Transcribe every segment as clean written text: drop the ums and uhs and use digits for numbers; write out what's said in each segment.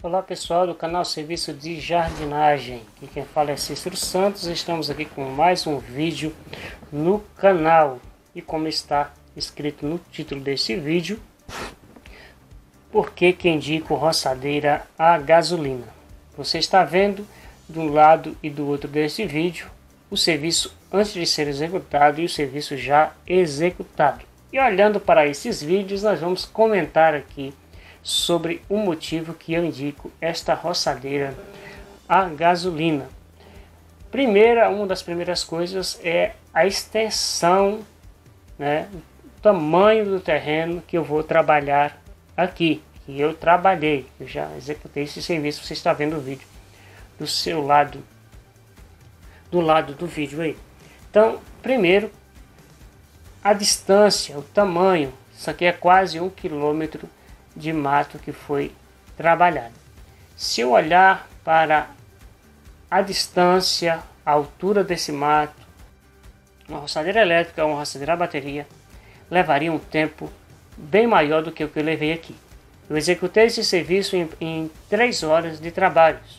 Olá pessoal do canal Serviço de Jardinagem, aqui quem fala é Cícero Santos. Estamos aqui com mais um vídeo no canal e como está escrito no título desse vídeo, por que indico roçadeira a gasolina? Você está vendo de um lado e do outro desse vídeo o serviço antes de ser executado e o serviço já executado. E olhando para esses vídeos, nós vamos comentar aqui sobre o motivo que eu indico esta roçadeira a gasolina. Uma das primeiras coisas é a extensão, o tamanho do terreno que eu vou trabalhar aqui. Que eu trabalhei, eu já executei esse serviço. Você está vendo o vídeo do seu lado, do lado do vídeo aí. Então, primeiro, a distância, o tamanho. Isso aqui é quase 1 quilômetro de mato que foi trabalhado. Se eu olhar para a distância, a altura desse mato, uma roçadeira elétrica ou uma roçadeira a bateria levaria um tempo bem maior do que o que eu levei aqui. Eu executei esse serviço em 3 horas de trabalhos.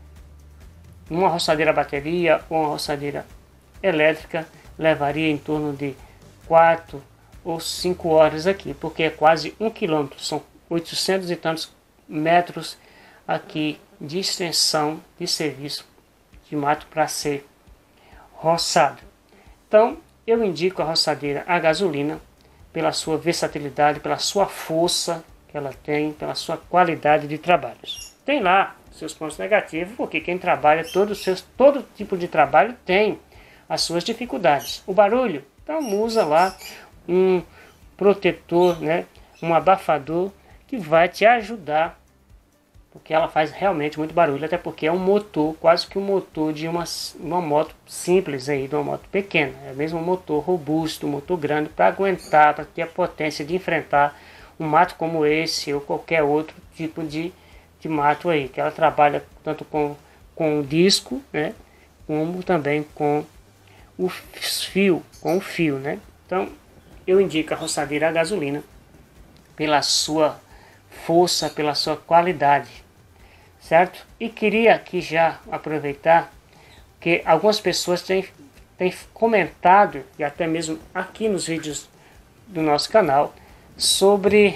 Uma roçadeira a bateria ou uma roçadeira elétrica levaria em torno de 4 ou 5 horas aqui, porque é quase 1 quilômetro, são 800 e tantos metros aqui de extensão de serviço de mato para ser roçado. Então, eu indico a roçadeira a gasolina pela sua versatilidade, pela sua força que ela tem, pela sua qualidade de trabalho. Tem lá seus pontos negativos, porque quem trabalha todo tipo de trabalho tem as suas dificuldades. O barulho, então usa lá um protetor, um abafador que vai te ajudar, porque ela faz realmente muito barulho, até porque é um motor, quase que um motor de uma moto simples aí, de uma moto pequena. É mesmo um motor robusto, um motor grande para aguentar, para ter a potência de enfrentar um mato como esse ou qualquer outro tipo de mato aí, que ela trabalha tanto com o disco, como também com o fio, Então, eu indico a roçadeira a gasolina pela sua força, pela sua qualidade, certo? E queria aqui já aproveitar que algumas pessoas têm comentado, e até mesmo aqui nos vídeos do nosso canal, sobre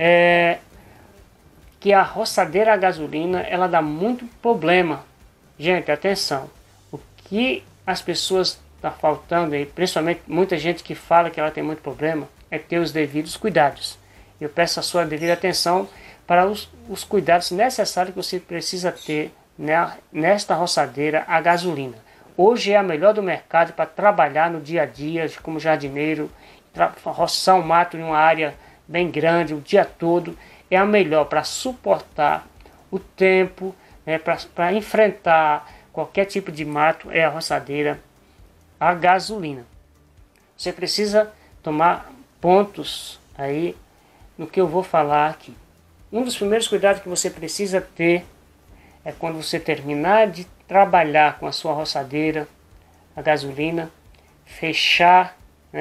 que a roçadeira a gasolina ela dá muito problema. Gente, atenção, o que as pessoas estão faltando aí, principalmente muita gente que fala que ela tem muito problema, é ter os devidos cuidados. Eu peço a sua devida atenção para os cuidados necessários que você precisa ter nesta roçadeira a gasolina. Hoje é a melhor do mercado para trabalhar no dia a dia, como jardineiro, roçar um mato em uma área bem grande o dia todo. É a melhor para suportar o tempo, para enfrentar qualquer tipo de mato, é a roçadeira a gasolina. Você precisa tomar pontos aí no que eu vou falar aqui. Um dos primeiros cuidados que você precisa ter é quando você terminar de trabalhar com a sua roçadeira a gasolina, fechar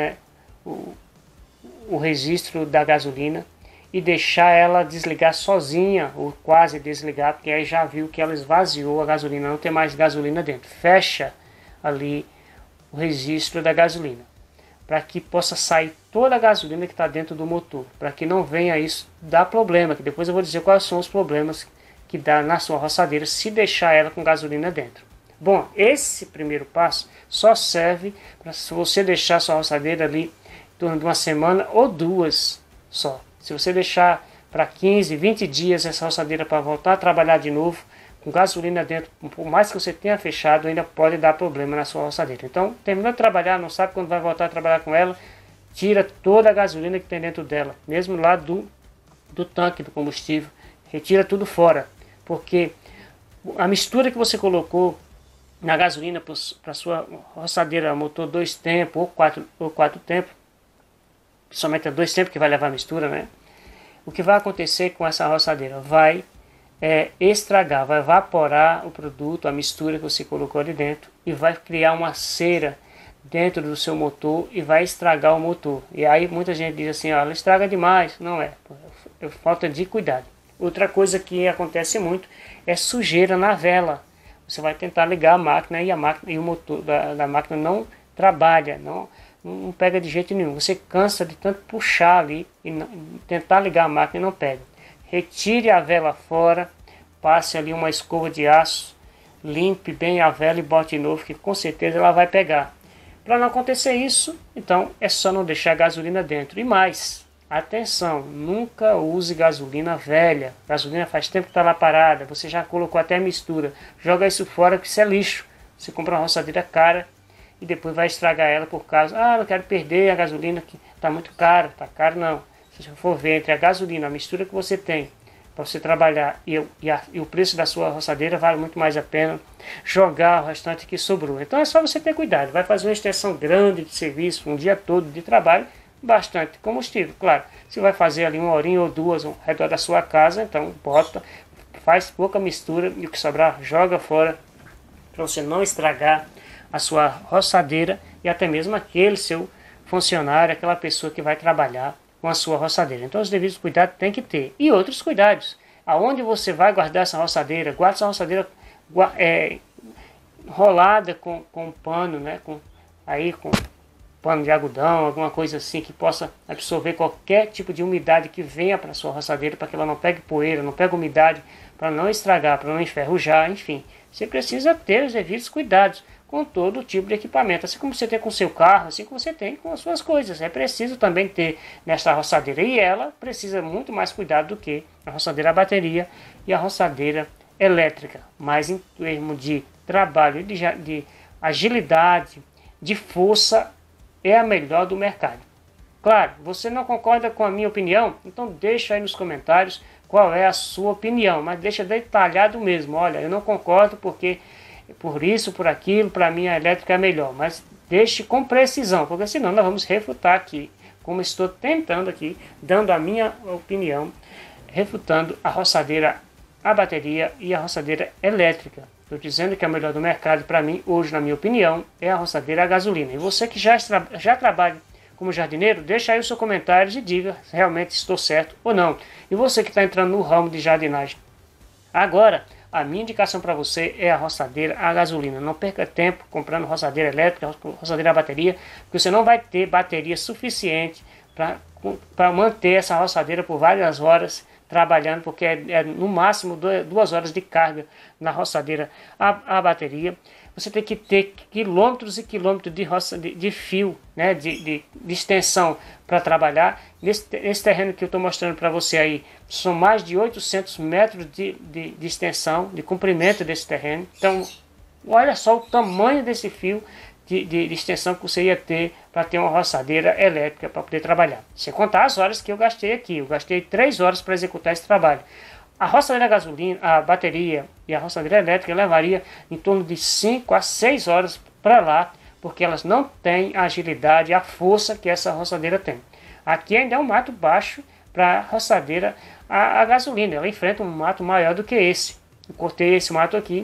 o registro da gasolina e deixar ela desligar sozinha, ou quase desligar, porque aí já viu que ela esvaziou a gasolina, não tem mais gasolina dentro. Fecha ali o registro da gasolina, para que possa sair toda a gasolina que está dentro do motor, para que não venha isso dar problema, que depois eu vou dizer quais são os problemas que dá na sua roçadeira se deixar ela com gasolina dentro. Bom, esse primeiro passo só serve para se você deixar a sua roçadeira ali em torno de uma semana ou 2 só. Se você deixar para 15, 20 dias essa roçadeira para voltar a trabalhar de novo, com gasolina dentro, por mais que você tenha fechado, ainda pode dar problema na sua roçadeira. Então, terminou de trabalhar, não sabe quando vai voltar a trabalhar com ela, tira toda a gasolina que tem dentro dela, mesmo lá do tanque do combustível, retira tudo fora, porque a mistura que você colocou na gasolina para sua roçadeira motor 2 tempos ou 4 tempos, somente é 2 tempos que vai levar a mistura, O que vai acontecer com essa roçadeira? Vai estragar, vai evaporar o produto, a mistura que você colocou ali dentro, e vai criar uma cera dentro do seu motor e vai estragar o motor. E aí muita gente diz assim, ela estraga demais. Não é falta de cuidado. Outra coisa que acontece muito é sujeira na vela. Você vai tentar ligar a máquina e o motor da máquina não trabalha, não pega de jeito nenhum. Você cansa de tanto puxar ali e tentar ligar a máquina e não pega. Retire a vela fora, passe ali uma escova de aço, limpe bem a vela e bote de novo, que com certeza ela vai pegar. Para não acontecer isso, então é só não deixar a gasolina dentro. E mais, atenção, nunca use gasolina velha. Gasolina faz tempo que está lá parada, você já colocou até a mistura. Joga isso fora que isso é lixo. Você compra uma roçadeira cara e depois vai estragar ela por causa, não quero perder a gasolina que está muito cara. Está caro não. Se você for ver entre a gasolina, a mistura que você tem para você trabalhar e o preço da sua roçadeira, vale muito mais a pena jogar o restante que sobrou. Então é só você ter cuidado. Vai fazer uma extensão grande de serviço, um dia todo de trabalho, bastante combustível. Claro, se vai fazer ali uma horinha ou duas ao redor da sua casa, então faz pouca mistura e o que sobrar joga fora para você não estragar a sua roçadeira e até mesmo aquele seu funcionário, aquela pessoa que vai trabalhar com a sua roçadeira. Então os devidos cuidados tem que ter. E outros cuidados. Aonde você vai guardar essa roçadeira? Guarde essa roçadeira rolada com pano, né? Com pano de algodão, alguma coisa assim que possa absorver qualquer tipo de umidade que venha para a sua roçadeira, para que ela não pegue poeira, não pegue umidade, para não estragar, para não enferrujar, enfim. Você precisa ter os devidos cuidados com todo tipo de equipamento, assim como você tem com o seu carro, assim como você tem com as suas coisas. É preciso também ter nesta roçadeira, e ela precisa muito mais cuidado do que a roçadeira a bateria e a roçadeira elétrica, mas em termos de trabalho, de agilidade, de força, é a melhor do mercado. Claro, você não concorda com a minha opinião? Então deixa aí nos comentários qual é a sua opinião, mas deixa detalhado mesmo. Olha, eu não concordo porque por isso, por aquilo, para mim a elétrica é melhor. Mas deixe com precisão, porque senão nós vamos refutar aqui, como estou tentando aqui, dando a minha opinião, refutando a roçadeira a bateria e a roçadeira elétrica. Estou dizendo que a melhor do mercado para mim, hoje na minha opinião, é a roçadeira a gasolina. E você que já trabalha como jardineiro, deixa aí o seu comentário e diga se realmente estou certo ou não. E você que está entrando no ramo de jardinagem agora, a minha indicação para você é a roçadeira a gasolina. Não perca tempo comprando roçadeira elétrica, roçadeira a bateria, porque você não vai ter bateria suficiente para manter essa roçadeira por várias horas trabalhando, porque é no máximo 2 horas de carga na roçadeira a bateria. Você tem que ter quilômetros e quilômetros de fio, né, de extensão para trabalhar. Nesse terreno que eu estou mostrando para você aí, são mais de 800 metros de extensão, de comprimento desse terreno. Então, olha só o tamanho desse fio de extensão que você ia ter para ter uma roçadeira elétrica para poder trabalhar. Sem contar as horas que eu gastei aqui. Eu gastei 3 horas para executar esse trabalho. A roçadeira a gasolina, a bateria e a roçadeira elétrica levaria em torno de 5 a 6 horas para lá, porque elas não têm a agilidade e a força que essa roçadeira tem. Aqui ainda é um mato baixo para a roçadeira a gasolina. Ela enfrenta um mato maior do que esse. Eu cortei esse mato aqui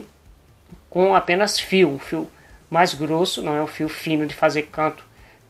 com apenas fio, um fio mais grosso, não é um fio fino de fazer canto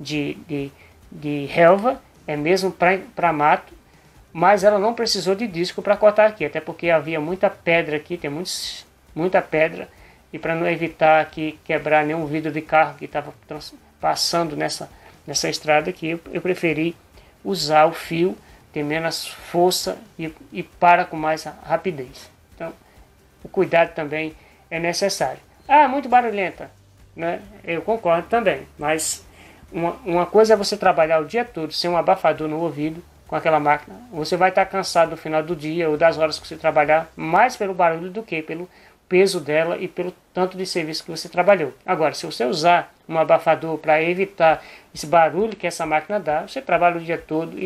de relva, é mesmo para mato, mas ela não precisou de disco para cortar aqui, até porque havia muita pedra aqui, tem muita pedra, e para não evitar aqui quebrar nenhum vidro de carro que estava passando nessa estrada aqui, eu preferi usar o fio, tem menos força e para com mais rapidez. Então, o cuidado também é necessário. Muito barulhenta, né? Eu concordo também, mas uma coisa é você trabalhar o dia todo sem um abafador no ouvido com aquela máquina. Você vai estar cansado no final do dia ou das horas que você trabalhar, mais pelo barulho do que pelo peso dela e pelo tanto de serviço que você trabalhou. Agora, se você usar um abafador para evitar esse barulho que essa máquina dá, você trabalha o dia todo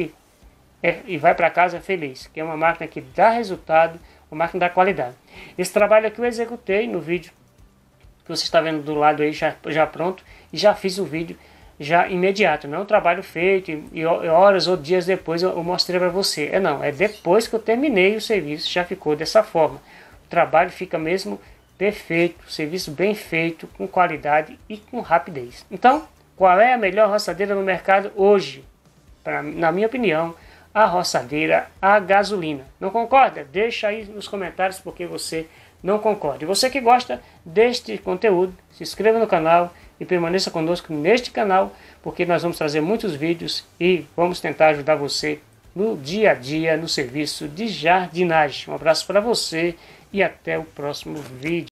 e vai para casa feliz, que é uma máquina que dá resultado, uma máquina da qualidade. Esse trabalho aqui eu executei no vídeo que você está vendo do lado aí já pronto, e já fiz o vídeo já imediato, não é um trabalho feito e horas ou dias depois eu mostrei para você. É depois que eu terminei o serviço, já ficou dessa forma. O trabalho fica mesmo perfeito, serviço bem feito, com qualidade e com rapidez. Então, qual é a melhor roçadeira no mercado hoje? Na minha opinião, a roçadeira a gasolina. Não concorda? Deixa aí nos comentários porque você não concorda. E você que gosta deste conteúdo, se inscreva no canal e permaneça conosco neste canal, porque nós vamos trazer muitos vídeos e vamos tentar ajudar você no dia a dia no serviço de jardinagem. Um abraço para você e até o próximo vídeo.